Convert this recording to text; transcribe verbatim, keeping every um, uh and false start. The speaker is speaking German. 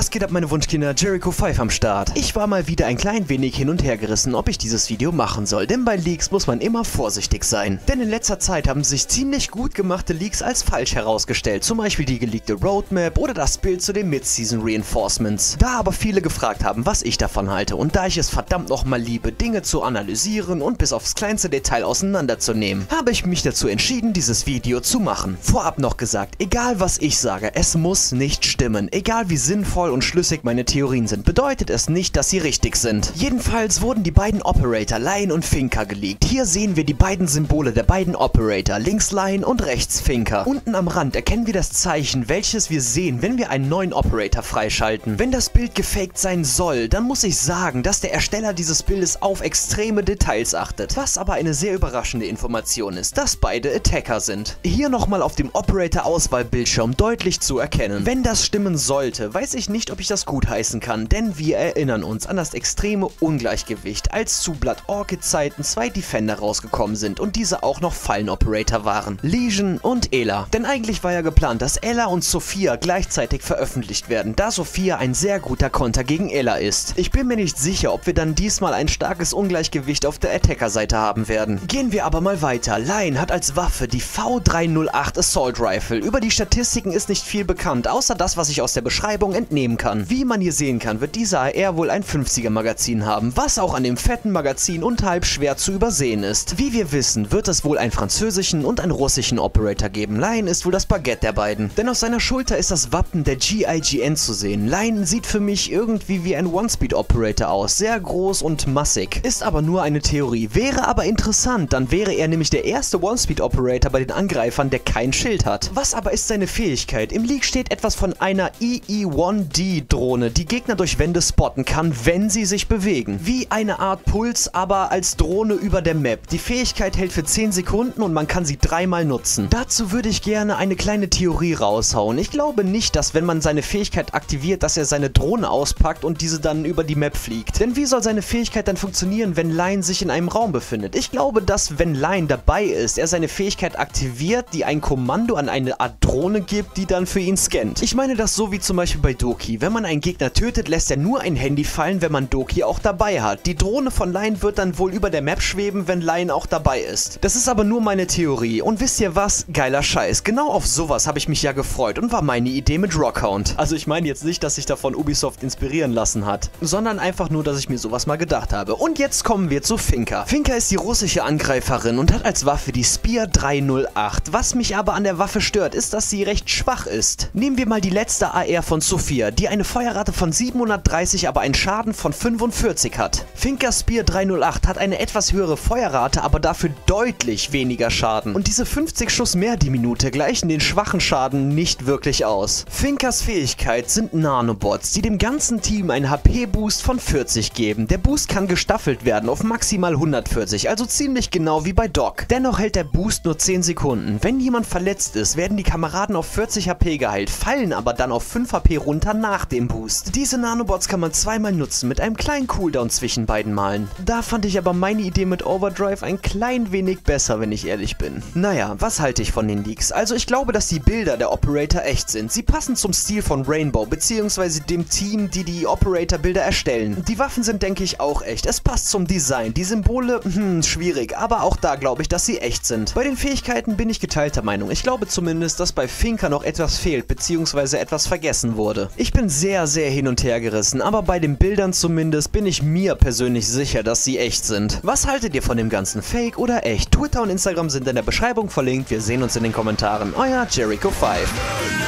Was geht ab, meine Wunschkinder? Jericho fünf am Start. Ich war mal wieder ein klein wenig hin und her gerissen, ob ich dieses Video machen soll, denn bei Leaks muss man immer vorsichtig sein. Denn in letzter Zeit haben sich ziemlich gut gemachte Leaks als falsch herausgestellt, zum Beispiel die geleakte Roadmap oder das Bild zu den Mid-Season Reinforcements. Da aber viele gefragt haben, was ich davon halte und da ich es verdammt nochmal liebe, Dinge zu analysieren und bis aufs kleinste Detail auseinanderzunehmen, habe ich mich dazu entschieden, dieses Video zu machen. Vorab noch gesagt, egal was ich sage, es muss nicht stimmen. Egal wie sinnvoll und schlüssig meine Theorien sind, bedeutet es nicht, dass sie richtig sind. Jedenfalls wurden die beiden Operator, Lion und Finka, geleakt. Hier sehen wir die beiden Symbole der beiden Operator, links Lion und rechts Finka. Unten am Rand erkennen wir das Zeichen, welches wir sehen, wenn wir einen neuen Operator freischalten. Wenn das Bild gefaked sein soll, dann muss ich sagen, dass der Ersteller dieses Bildes auf extreme Details achtet. Was aber eine sehr überraschende Information ist, dass beide Attacker sind. Hier nochmal auf dem Operator-Auswahlbildschirm deutlich zu erkennen. Wenn das stimmen sollte, weiß ich nicht, ob ich das gutheißen kann, denn wir erinnern uns an das extreme Ungleichgewicht, als zu Blood Orchid Zeiten zwei Defender rausgekommen sind und diese auch noch Fallen-Operator waren. Legion und Ela. Denn eigentlich war ja geplant, dass Ela und Sophia gleichzeitig veröffentlicht werden, da Sophia ein sehr guter Konter gegen Ela ist. Ich bin mir nicht sicher, ob wir dann diesmal ein starkes Ungleichgewicht auf der Attacker-Seite haben werden. Gehen wir aber mal weiter. Lion hat als Waffe die V drei null acht Assault Rifle. Über die Statistiken ist nicht viel bekannt, außer das, was ich aus der Beschreibung entnehmen kann. Wie man hier sehen kann, wird dieser A R wohl ein fünfziger Magazin haben, was auch an dem fetten Magazin unterhalb schwer zu übersehen ist. Wie wir wissen, wird es wohl einen französischen und einen russischen Operator geben. Lion ist wohl das Baguette der beiden. Denn auf seiner Schulter ist das Wappen der G I G N zu sehen. Lion sieht für mich irgendwie wie ein One-Speed-Operator aus, sehr groß und massig. Ist aber nur eine Theorie. Wäre aber interessant, dann wäre er nämlich der erste One-Speed-Operator bei den Angreifern, der kein Schild hat. Was aber ist seine Fähigkeit? Im Leak steht etwas von einer E E eins D Drohne, die Gegner durch Wände spotten kann, wenn sie sich bewegen. Wie eine Art Puls, aber als Drohne über der Map. Die Fähigkeit hält für zehn Sekunden und man kann sie dreimal nutzen. Dazu würde ich gerne eine kleine Theorie raushauen. Ich glaube nicht, dass wenn man seine Fähigkeit aktiviert, dass er seine Drohne auspackt und diese dann über die Map fliegt. Denn wie soll seine Fähigkeit dann funktionieren, wenn Lion sich in einem Raum befindet? Ich glaube, dass wenn Lion dabei ist, er seine Fähigkeit aktiviert, die ein Kommando an eine Art Drohne gibt, die dann für ihn scannt. Ich meine das so wie zum Beispiel bei Doki. Wenn man einen Gegner tötet, lässt er nur ein Handy fallen, wenn man Doki auch dabei hat. Die Drohne von Lion wird dann wohl über der Map schweben, wenn Lion auch dabei ist. Das ist aber nur meine Theorie. Und wisst ihr was? Geiler Scheiß. Genau auf sowas habe ich mich ja gefreut und war meine Idee mit Rockhound. Also ich meine jetzt nicht, dass sich davon Ubisoft inspirieren lassen hat, sondern einfach nur, dass ich mir sowas mal gedacht habe. Und jetzt kommen wir zu Finka. Finka ist die russische Angreiferin und hat als Waffe die Spear drei null acht. Was mich aber an der Waffe stört, ist, dass sie recht schwach ist. Nehmen wir mal die letzte A R von Sophia, die eine Feuerrate von siebenhundertdreißig, aber einen Schaden von fünfundvierzig hat. Finkas Spear drei null acht hat eine etwas höhere Feuerrate, aber dafür deutlich weniger Schaden. Und diese fünfzig Schuss mehr die Minute gleichen den schwachen Schaden nicht wirklich aus. Finkas Fähigkeit sind Nanobots, die dem ganzen Team einen H P-Boost von vierzig geben. Der Boost kann gestaffelt werden auf maximal hundertvierzig, also ziemlich genau wie bei Doc. Dennoch hält der Boost nur zehn Sekunden. Wenn jemand verletzt ist, werden die Kameraden auf vierzig H P geheilt, fallen aber dann auf fünf H P runter nach dem Boost. Diese Nanobots kann man zweimal nutzen, mit einem kleinen Cooldown zwischen beiden Malen. Da fand ich aber meine Idee mit Overdrive ein klein wenig besser, wenn ich ehrlich bin. Naja, was halte ich von den Leaks? Also ich glaube, dass die Bilder der Operator echt sind. Sie passen zum Stil von Rainbow, beziehungsweise dem Team, die die Operator-Bilder erstellen. Die Waffen sind, denke ich, auch echt. Es passt zum Design. Die Symbole, hm, schwierig, aber auch da glaube ich, dass sie echt sind. Bei den Fähigkeiten bin ich geteilter Meinung. Ich glaube zumindest, dass bei Finka noch etwas fehlt, beziehungsweise etwas vergessen wurde. Ich bin sehr, sehr hin und her gerissen, aber bei den Bildern zumindest bin ich mir persönlich sicher, dass sie echt sind. Was haltet ihr von dem ganzen? Fake oder echt? Twitter und Instagram sind in der Beschreibung verlinkt. Wir sehen uns in den Kommentaren. Euer Jericho fünf.